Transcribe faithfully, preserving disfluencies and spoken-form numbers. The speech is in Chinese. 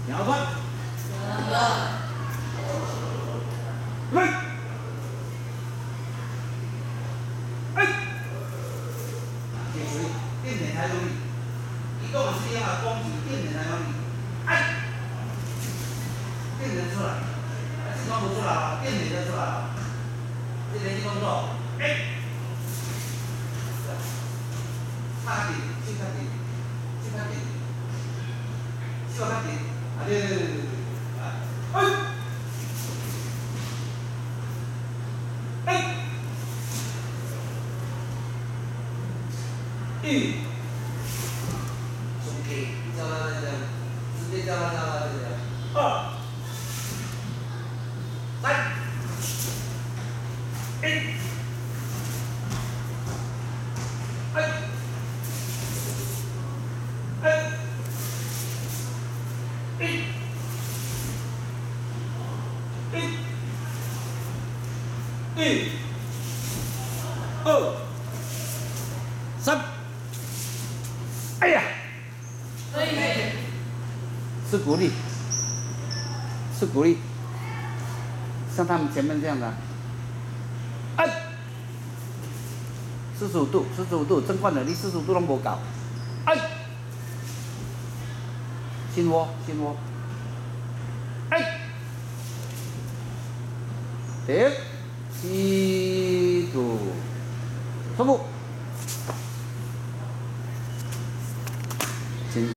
摇转， 摇转， 来，哎，点水，定点才用力，移动是一样的攻击，定点才用力，哎，定点出来，机动不出来了，定点就出来了，这连续动作，哎，差点，就差点，就差点。就看点，啊对对对对对，啊，哎，哎，一，松开，叫他那个，直接叫他叫他这个，二，三，一，哎，哎，一，一，一，二，三，哎呀！ 可以。 是鼓励，是鼓励，像他们前面这样的，哎，四十五度，四十五度，正惯的力四十五度都无搞，哎，心窝，心窝，哎，停，吸吐，重复。